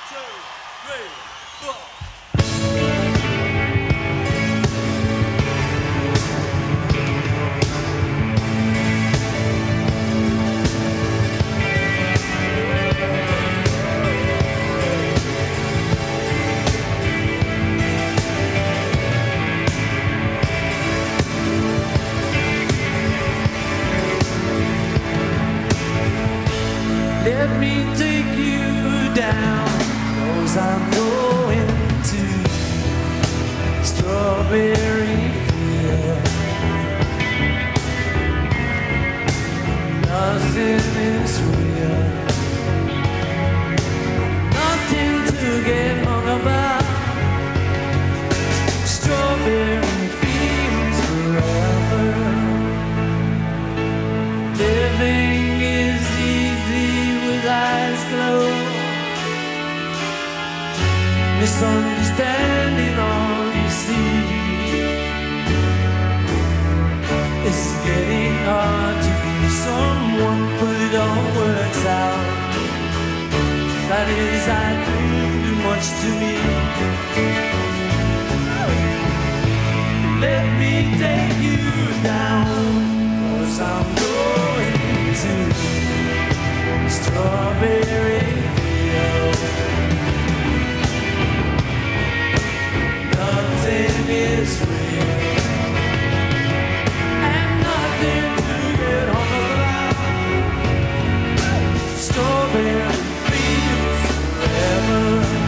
Let me take you down, 'cause I'm going to Strawberry Field. Nothing is real, nothing to get hung about. Strawberry Fields forever. Living is easy with eyes closed. Misunderstanding all you see. It's getting hard to be someone, but it all works out. That is, I dream too much to me. Let me take you down, 'cause I'm going to Strawberry Field. Nothing is real, and nothing to get hung around. Strawberry Fields forever.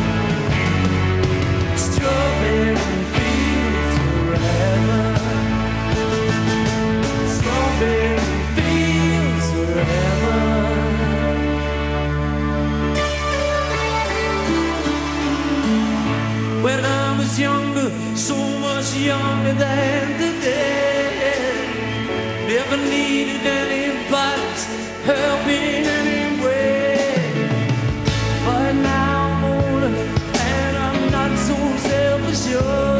Strawberry Fields forever. Strawberry Fields forever. When I was younger, so much younger than today, never needed anybody's help in any way. But now I'm older and I'm not so self-assured.